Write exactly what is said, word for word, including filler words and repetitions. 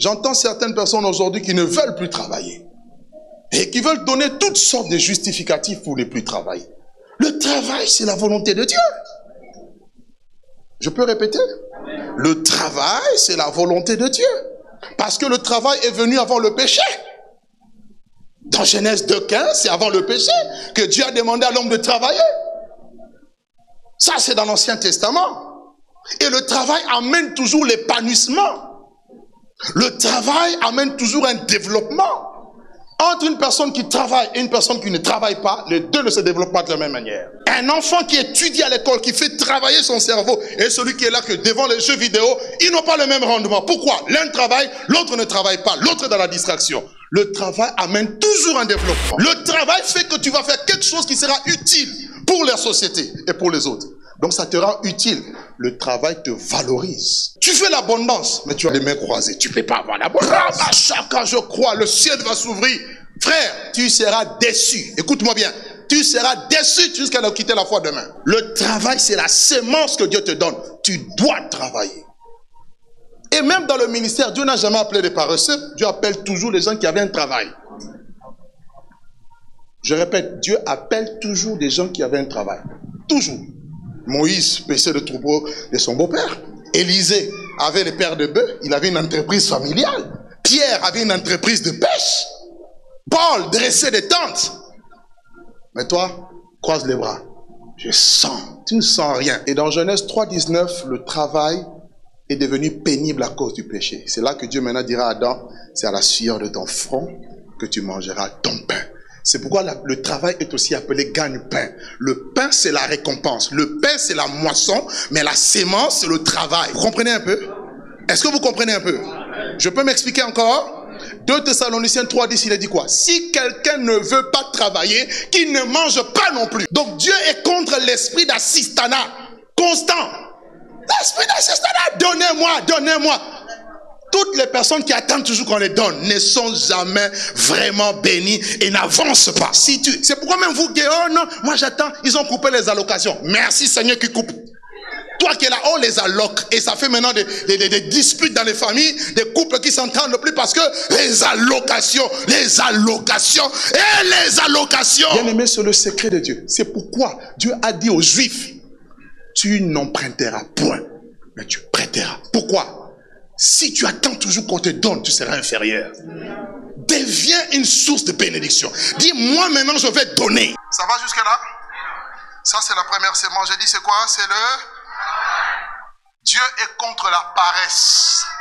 J'entends certaines personnes aujourd'hui qui ne veulent plus travailler et qui veulent donner toutes sortes de justificatifs pour ne plus travailler. Le travail, c'est la volonté de Dieu. Je peux répéter? Le travail, c'est la volonté de Dieu. Parce que le travail est venu avant le péché. Dans Genèse deux quinze, c'est avant le péché que Dieu a demandé à l'homme de travailler. Ça, c'est dans l'Ancien Testament. Et le travail amène toujours l'épanouissement. Le travail amène toujours un développement. Entre une personne qui travaille et une personne qui ne travaille pas, les deux ne se développent pas de la même manière. Un enfant qui étudie à l'école, qui fait travailler son cerveau, et celui qui est là que devant les jeux vidéo, ils n'ont pas le même rendement. Pourquoi? L'un travaille, l'autre ne travaille pas, l'autre est dans la distraction. Le travail amène toujours un développement. Le travail fait que tu vas faire quelque chose qui sera utile pour la société et pour les autres. Donc ça te rend utile. Le travail te valorise. Tu fais l'abondance, mais tu as les mains croisées. Tu ne peux pas avoir l'abondance. À chaque je crois, le ciel va s'ouvrir. Frère, tu seras déçu. Écoute-moi bien. Tu seras déçu jusqu'à nous quitter la foi demain. Le travail, c'est la sémence que Dieu te donne. Tu dois travailler. Et même dans le ministère, Dieu n'a jamais appelé des paresseux. Dieu appelle toujours les gens qui avaient un travail. Je répète, Dieu appelle toujours des gens qui avaient un travail. Toujours. Moïse paissait le troupeau de son beau-père. Élisée avait le père de bœufs. Il avait une entreprise familiale. Pierre avait une entreprise de pêche. Paul dressait des tentes. Mais toi, croise les bras. Je sens. Tu ne sens rien. Et dans Genèse trois dix-neuf, le travail est devenu pénible à cause du péché. C'est là que Dieu maintenant dira à Adam, c'est à la sueur de ton front que tu mangeras ton pain. C'est pourquoi la, le travail est aussi appelé gagne-pain. Le pain, c'est la récompense. Le pain, c'est la moisson, mais la sémence, c'est le travail. Vous comprenez un peu? Est-ce que vous comprenez un peu? Je peux m'expliquer encore? deux Thessaloniciens trois dix, il a dit quoi? Si quelqu'un ne veut pas travailler, qu'il ne mange pas non plus. Donc Dieu est contre l'esprit d'assistanat constant. L'esprit d'assistanat, donnez-moi, donnez-moi. Toutes les personnes qui attendent toujours qu'on les donne ne sont jamais vraiment bénies et n'avancent pas. Si tu, c'est pourquoi même vous qui, oh non, moi j'attends, ils ont coupé les allocations. Merci Seigneur qui coupe. Toi qui es là, on les alloque. Et ça fait maintenant des, des, des, des disputes dans les familles, des couples qui s'entendent plus parce que les allocations, les allocations et les allocations. Bien aimé, c'est le secret de Dieu. C'est pourquoi Dieu a dit aux Juifs, tu n'emprunteras point, mais tu prêteras. Pourquoi? Si tu attends toujours qu'on te donne, tu seras inférieur. Deviens une source de bénédiction. Dis, moi maintenant je vais donner. Ça va jusque là? Ça c'est la première sémence. J'ai dit c'est quoi? C'est le... Dieu est contre la paresse.